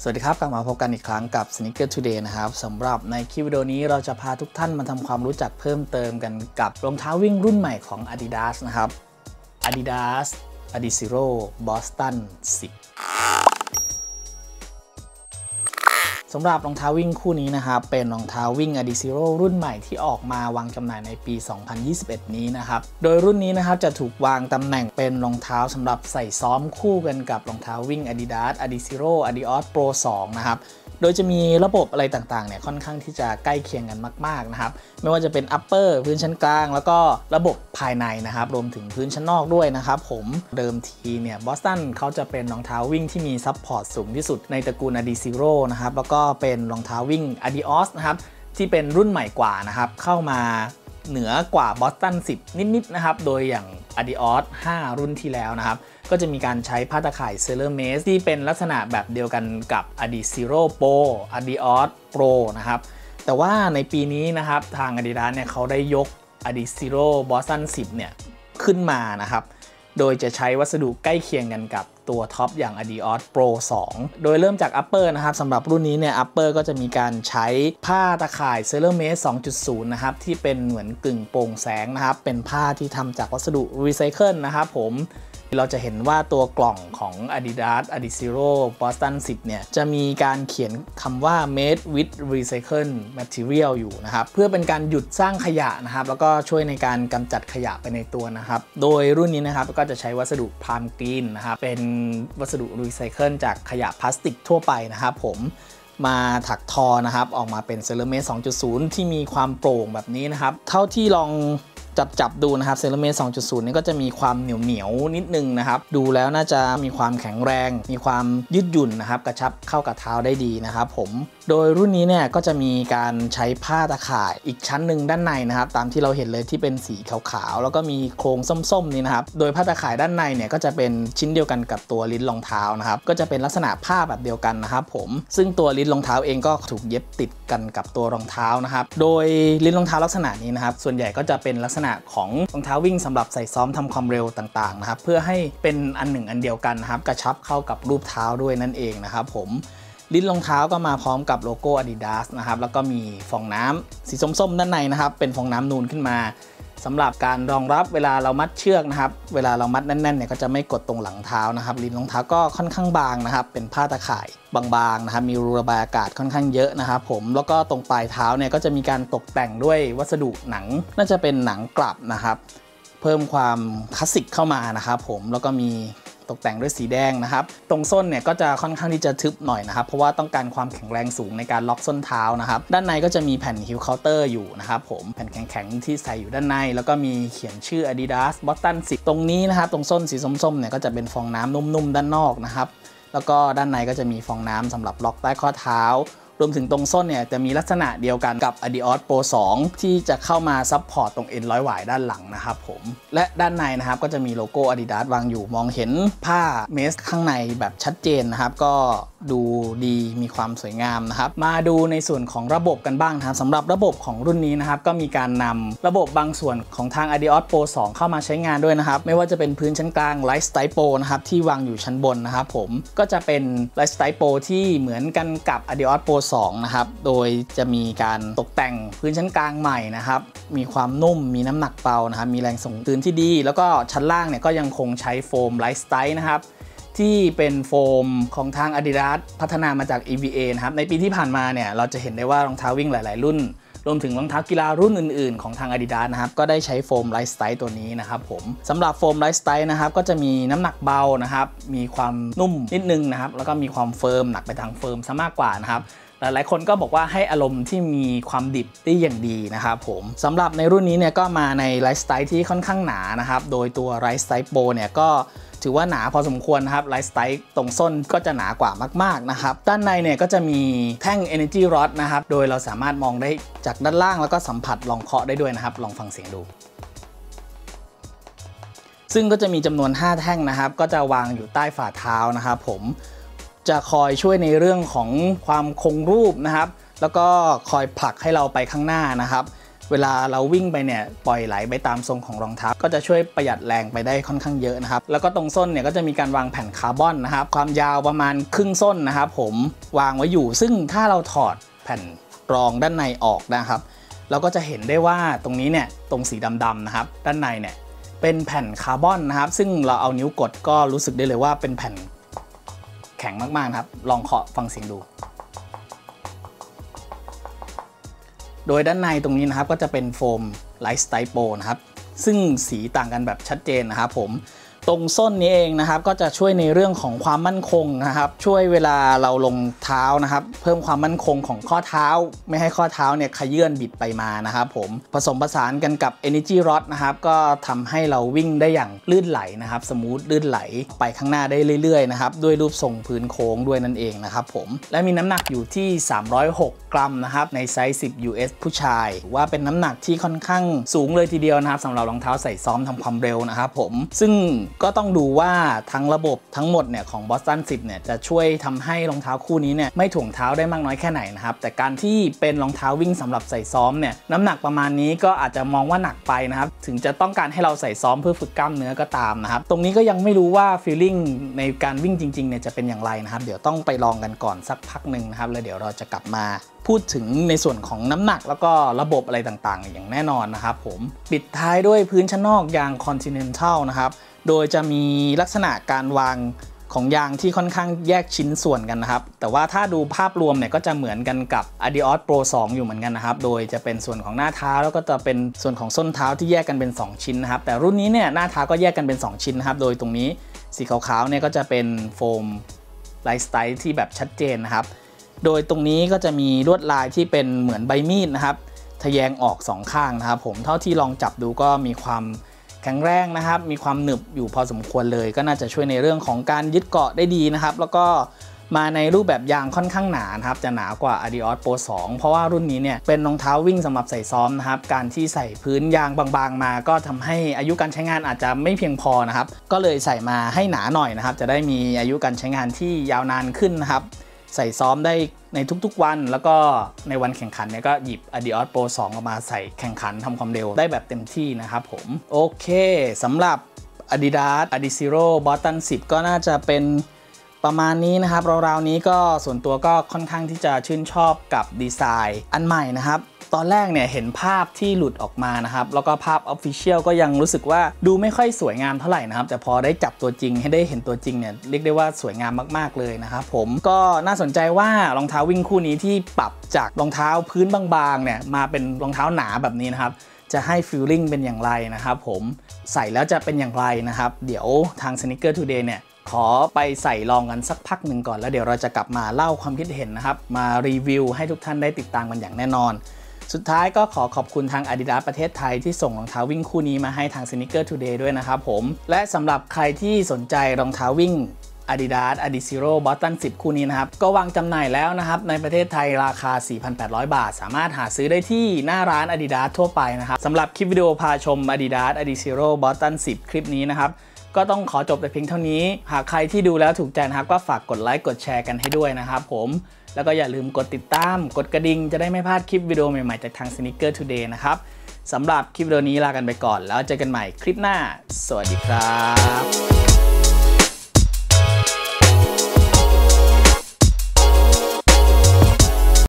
วัสดีครับกลับมาพบกันอีกครั้งกับ Sneaker Today นะครับสำหรับในคลิปวิดีโอนี้เราจะพาทุกท่านมาทำความรู้จักเพิ่มเติมกันกับรองเท้าวิ่งรุ่นใหม่ของ Adidas นะครับ Adidas Adizero Boston 10สำหรับรองเท้าวิ่งคู่นี้นะครับเป็นรองเท้าวิ่ง Adizero รุ่นใหม่ที่ออกมาวางจำหน่ายในปี 2021 นี้นะครับโดยรุ่นนี้นะครับจะถูกวางตำแหน่งเป็นรองเท้าสำหรับใส่ซ้อมคู่กันกับรองเท้าวิ่ง Adidas Adizero Adios Pro 2 นะครับโดยจะมีระบบอะไรต่างๆเนี่ยค่อนข้างที่จะใกล้เคียงกันมากๆนะครับไม่ว่าจะเป็น upper พื้นชั้นกลางแล้วก็ระบบภายในนะครับรวมถึงพื้นชั้นนอกด้วยนะครับผมเดิมทีเนี่ย Boston เขาจะเป็นรองเท้าวิ่งที่มีซัพพอร์ตสูงที่สุดในตระกูล Adizero นะครับแล้วก็เป็นรองเท้าวิ่ง Adios นะครับที่เป็นรุ่นใหม่กว่านะครับเข้ามาเหนือกว่า Boston 10 นิดๆนะครับโดยอย่าง Adios 5 รุ่นที่แล้วนะครับก็จะมีการใช้ผ้าตะข่าย Sailor Made ที่เป็นลักษณะแบบเดียวกันกับ Adizero Pro Adios Pro นะครับแต่ว่าในปีนี้นะครับทาง Adidas เนี่ยเขาได้ยก Adizero Boston 10 เนี่ยขึ้นมานะครับโดยจะใช้วัสดุใกล้เคียงกันกับตัวท็อปอย่าง Adios Pro 2 โดยเริ่มจาก Upper นะครับสำหรับรุ่นนี้เนี่ย Upper ก็จะมีการใช้ผ้าตะข่าย Sailor Made 2.0 นะครับที่เป็นเหมือนกึ่งโปร่งแสงนะครับเป็นผ้าที่ทำจากวัสดุรีไซเคิลนะครับผมเราจะเห็นว่าตัวกล่องของ Adidas Adizero Boston 10 เนี่ยจะมีการเขียนคำว่า made with recycled material อยู่นะครับเพื่อเป็นการหยุดสร้างขยะนะครับแล้วก็ช่วยในการกำจัดขยะไปในตัวนะครับโดยรุ่นนี้นะครับก็จะใช้วัสดุพรามกรีนนะครับเป็นวัสดุรีไซเคิลจากขยะพลาสติกทั่วไปนะครับผมมาถักทอนะครับออกมาเป็น Sailor Made 2.0 ที่มีความโปร่งแบบนี้นะครับเท่าที่ลองจับดูนะครับ Sailor Made 2.0 นี่ก็จะมีความเหนียวนิดนึงนะครับดูแล้วน่าจะมีความแข็งแรงมีความยืดหยุ่นนะครับกระชับเข้ากับเท้าได้ดีนะครับผมโดยรุ่นนี้เนี่ยก็จะมีการใช้ผ้าตะข่ายอีกชั้นหนึ่งด้านในนะครับตามที่เราเห็นเลยที่เป็นสีขาวๆแล้วก็มีโครงส้มๆนี่นะครับโดยผ้าตะข่ายด้านในเนี่ยก็จะเป็นชิ้นเดียวกันกับตัวลิ้นรองเท้านะครับก็จะเป็นลักษณะผ้าแบบเดียวกันนะครับผมซึ่งตัวลิ้นรองเท้าเองก็ถูกเย็บติดกันกับตัวรองเท้านะครับโดยลิ้นรองเท้าลักษณะนี้นะครับส่วนใหญ่ก็จะเป็นลักษณะของรองเท้าวิ่งสำหรับใส่ซ้อมทำความเร็วต่างๆนะครับเพื่อให้เป็นอันหนึ่งอันเดียวกันนะครับกระชับเข้ากับรูปเท้าด้วยนั่นเองนะครับผมลิ้นรองเท้าก็มาพร้อมกับโลโก้ Adidas นะครับแล้วก็มีฟองน้ำสีส้มๆด้านในนะครับเป็นฟองน้ำนูนขึ้นมาสำหรับการรองรับเวลาเรามัดเชือกนะครับเวลาเรามัดแน่นๆเนี่ยก็จะไม่กดตรงหลังเท้านะครับลิ้นรองเท้าก็ค่อนข้างบางนะครับเป็นผ้าตะข่ายบางๆนะครับมีรูระบายอากาศค่อนข้างเยอะนะครับผมแล้วก็ตรงปลายเท้าเนี่ยก็จะมีการตกแต่งด้วยวัสดุหนังน่าจะเป็นหนังกลับนะครับเพิ่มความคลาสสิกเข้ามานะครับผมแล้วก็มีตกแต่งด้วยสีแดงนะครับตรงส้นเนี่ยก็จะค่อนข้างที่จะทึบหน่อยนะครับเพราะว่าต้องการความแข็งแรงสูงในการล็อกส้นเท้านะครับด้านในก็จะมีแผ่นฮิลเคาน์เตอร์อยู่นะครับผมแผ่นแข็งๆที่ใส่อยู่ด้านในแล้วก็มีเขียนชื่อ Adidas Boston 10 ตรงนี้นะครับตรงส้นสีส้มๆเนี่ยก็จะเป็นฟองน้ำนุ่มๆด้านนอกนะครับแล้วก็ด้านในก็จะมีฟองน้ำสำหรับล็อกใต้ข้อเท้ารวมถึงตรงส้นเนี่ยจะมีลักษณะเดียวกันกับ Adios Pro 2 ที่จะเข้ามาซัพพอร์ตตรงเอ็นร้อยหวายด้านหลังนะครับผมและด้านในนะครับก็จะมีโลโก้ Adidas วางอยู่มองเห็นผ้าเมสข้างในแบบชัดเจนนะครับก็ดูดีมีความสวยงามนะครับมาดูในส่วนของระบบกันบ้างนะครับสำหรับระบบของรุ่นนี้นะครับก็มีการนำระบบบางส่วนของทาง Adios Pro 2 เข้ามาใช้งานด้วยนะครับไม่ว่าจะเป็นพื้นชั้นกลาง Lifestyle Pro นะครับที่วางอยู่ชั้นบนนะครับผมก็จะเป็น Lifestyle Pro ที่เหมือนกันกับ Adios Pro 2 นะครับโดยจะมีการตกแต่งพื้นชั้นกลางใหม่นะครับมีความนุ่มมีน้ำหนักเบานะครับมีแรงส่งคืนที่ดีแล้วก็ชั้นล่างเนี่ยก็ยังคงใช้โฟม Lifestyle นะครับที่เป็นโฟมของทาง Adidas พัฒนามาจาก EVA นะครับในปีที่ผ่านมาเนี่ยเราจะเห็นได้ว่ารองเท้าวิ่งหลายๆรุ่นรวมถึงรองเท้ากีฬารุ่นอื่นๆของทาง Adidas นะครับก็ได้ใช้โฟม Lifestyle ตัวนี้นะครับผมสำหรับโฟม Lifestyle นะครับก็จะมีน้ำหนักเบานะครับมีความนุ่มนิดนึงนะครับแล้วก็มีความเฟิร์มหนักไปทางเฟิร์มซะมากกว่านะครับหลายคนก็บอกว่าให้อารมณ์ที่มีความดิบได้อย่างดีนะครับผมสำหรับในรุ่นนี้เนี่ยก็มาในไลฟ์สไตล์ที่ค่อนข้างหนานะครับโดยตัวไลฟ์สไตล์โปรเนี่ยก็ถือว่าหนาพอสมควรนะครับไลฟ์สไตล์ตรงส้นก็จะหนากว่ามากๆนะครับด้านในเนี่ยก็จะมีแท่ง Energy Rod นะครับโดยเราสามารถมองได้จากด้านล่างแล้วก็สัมผัสลองเคาะได้ด้วยนะครับลองฟังเสียงดูซึ่งก็จะมีจำนวน5แท่งนะครับก็จะวางอยู่ใต้ฝ่าเท้านะครับผมจะคอยช่วยในเรื่องของความคงรูปนะครับแล้วก็คอยผลักให้เราไปข้างหน้านะครับเวลาเราวิ่งไปเนี่ยปล่อยไหลไปตามทรงของรองเท้าก็จะช่วยประหยัดแรงไปได้ค่อนข้างเยอะนะครับแล้วก็ตรงส้นเนี่ยก็จะมีการวางแผ่นคาร์บอนนะครับความยาวประมาณครึ่งส้นนะครับผมวางไว้อยู่ซึ่งถ้าเราถอดแผ่นรองด้านในออกนะครับเราก็จะเห็นได้ว่าตรงนี้เนี่ยตรงสีดำๆนะครับด้านในเนี่ยเป็นแผ่นคาร์บอนนะครับซึ่งเราเอานิ้วกดก็รู้สึกได้เลยว่าเป็นแผ่นแข็งมากๆครับลองเคาะฟังเสียงดูโดยด้านในตรงนี้นะครับก็จะเป็นโฟมไลท์สไตโปนะครับซึ่งสีต่างกันแบบชัดเจนนะครับผมตรงส้นนี้เองนะครับก็จะช่วยในเรื่องของความมั่นคงนะครับช่วยเวลาเราลงเท้านะครับเพิ่มความมั่นคงของข้อเท้าไม่ให้ข้อเท้าเนี่ยขยื่นบิดไปมานะครับผมผสมผสานกันกับ Energy Rod นะครับก็ทำให้เราวิ่งได้อย่างลื่นไหลนะครับสมูทลื่นไหลไปข้างหน้าได้เรื่อยๆนะครับด้วยรูปทรงพื้นโค้งด้วยนั่นเองนะครับผมและมีน้ำหนักอยู่ที่306 กรัมนะครับในไซส์10 US ผู้ชายว่าเป็นน้ำหนักที่ค่อนข้างสูงเลยทีเดียวนะครับสำหรับรองเท้าใส่ซ้อมทำความเร็วนะครับผมซึ่งก็ต้องดูว่าทั้งระบบทั้งหมดเนี่ยของ Boston 10เนี่ยจะช่วยทำให้รองเท้าคู่นี้เนี่ยไม่ถ่วงเท้าได้มากน้อยแค่ไหนนะครับแต่การที่เป็นรองเท้าวิ่งสำหรับใส่ซ้อมเนี่ยน้ำหนักประมาณนี้ก็อาจจะมองว่าหนักไปนะครับถึงจะต้องการให้เราใส่ซ้อมเพื่อฝึกกล้ามเนื้อก็ตามนะครับตรงนี้ก็ยังไม่รู้ว่า feeling ในการวิ่งจริงๆเนี่ยจะเป็นอย่างไรนะครับเดี๋ยวต้องไปลองกันก่อนสักพักหนึ่งนะครับแล้วเดี๋ยวเราจะกลับมาพูดถึงในส่วนของน้ำหนักแล้วก็ระบบอะไรต่างๆอย่างแน่นอนนะครับผมปิดท้ายด้วยพื้นชั้นนอกยาง Continental นะครับโดยจะมีลักษณะการวางของยางที่ค่อนข้างแยกชิ้นส่วนกันนะครับแต่ว่าถ้าดูภาพรวมเนี่ยก็จะเหมือนกันกับ Adios Pro 2 อยู่เหมือนกันนะครับโดยจะเป็นส่วนของหน้าเท้าแล้วก็จะเป็นส่วนของส้นเท้าที่แยกกันเป็น2ชิ้นนะครับแต่รุ่นนี้เนี่ยหน้าเท้าก็แยกกันเป็น2ชิ้นนะครับโดยตรงนี้สีขาวๆเนี่ยก็จะเป็นโฟมไลท์สไตล์ที่แบบชัดเจนนะครับโดยตรงนี้ก็จะมีลวดลายที่เป็นเหมือนใบมีดนะครับทะแยงออก2ข้างนะครับผมเท่าที่ลองจับดูก็มีความแข็งแรงนะครับมีความหนึบอยู่พอสมควรเลยก็น่าจะช่วยในเรื่องของการยึดเกาะได้ดีนะครับแล้วก็มาในรูปแบบยางค่อนข้างหนานะครับจะหนากว่า Adios Pro 2 เพราะว่ารุ่นนี้เนี่ยเป็นรองเท้าวิ่งสำหรับใส่ซ้อมนะครับการที่ใส่พื้นยางบางๆมาก็ทำให้อายุการใช้งานอาจจะไม่เพียงพอนะครับก็เลยใส่มาให้หนาหน่อยนะครับจะได้มีอายุการใช้งานที่ยาวนานขึ้นนะครับใส่ซ้อมได้ในทุกๆวันแล้วก็ในวันแข่งขันเนี่ยก็หยิบ Adios Pro 2 ออกมาใส่แข่งขันทำความเร็วได้แบบเต็มที่นะครับผมโอเคสำหรับ Adidas Adizero Boston 10 ก็น่าจะเป็นประมาณนี้นะครับราวๆนี้ก็ส่วนตัวก็ค่อนข้างที่จะชื่นชอบกับดีไซน์อันใหม่นะครับตอนแรกเนี่ยเห็นภาพที่หลุดออกมานะครับแล้วก็ภาพ Official ก็ยังรู้สึกว่าดูไม่ค่อยสวยงามเท่าไหร่นะครับแต่พอได้จับตัวจริงให้ได้เห็นตัวจริงเนี่ยเรียกได้ว่าสวยงามมากๆเลยนะครับผมก็น่าสนใจว่ารองเท้าวิ่งคู่นี้ที่ปรับจากรองเท้าพื้นบางๆเนี่ยมาเป็นรองเท้าหนาแบบนี้นะครับจะให้ฟีลลิ่งเป็นอย่างไรนะครับผมใส่แล้วจะเป็นอย่างไรนะครับเดี๋ยวทาง Sneaker Today เนี่ยขอไปใส่ลองกันสักพักหนึ่งก่อนแล้วเดี๋ยวเราจะกลับมาเล่าความคิดเห็นนะครับมารีวิวให้ทุกท่านได้ติดตามกันอย่างแน่นอนสุดท้ายก็ขอบคุณทาง Adidas ประเทศไทยที่ส่งรองเท้าวิ่งคู่นี้มาให้ทาง Sneaker Today ด้วยนะครับผมและสำหรับใครที่สนใจรองเท้าวิ่ง Adidas Adizero Boston 10 คู่นี้นะครับก็วางจำหน่ายแล้วนะครับในประเทศไทยราคา 4,800 บาทสามารถหาซื้อได้ที่หน้าร้าน Adidas ทั่วไปนะครับสำหรับคลิปวิดีโอพาชม Adidas Adizero Boston 10 คลิปนี้นะครับก็ต้องขอจบแต่เพียงเท่านี้หากใครที่ดูแล้วถูกใจนะครับก็ฝากกดไลค์กดแชร์กันให้ด้วยนะครับผมแล้วก็อย่าลืมกดติดตามกดกระดิ่งจะได้ไม่พลาดคลิปวิดีโอใหม่ๆจากทาง Sneaker Today นะครับสำหรับคลิปวิดีโอนี้ลากันไปก่อนแล้วเจอกันใหม่คลิปหน้าสวัสดีครับ